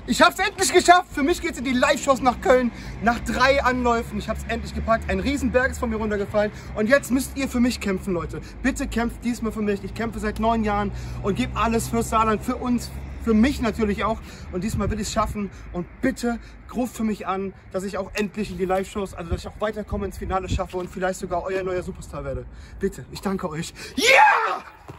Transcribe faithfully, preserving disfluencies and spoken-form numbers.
Ich habe es endlich geschafft. Für mich geht es in die Live-Shows nach Köln. Nach drei Anläufen. Ich habe es endlich gepackt. Ein Riesenberg ist von mir runtergefallen. Und jetzt müsst ihr für mich kämpfen, Leute. Bitte kämpft diesmal für mich. Ich kämpfe seit neun Jahren und gebe alles für Saarland, für uns, für mich natürlich auch. Und diesmal will ich es schaffen. Und bitte ruft für mich an, dass ich auch endlich in die Live-Shows, also dass ich auch weiterkomme, ins Finale schaffe und vielleicht sogar euer neuer Superstar werde. Bitte, ich danke euch. Yeah!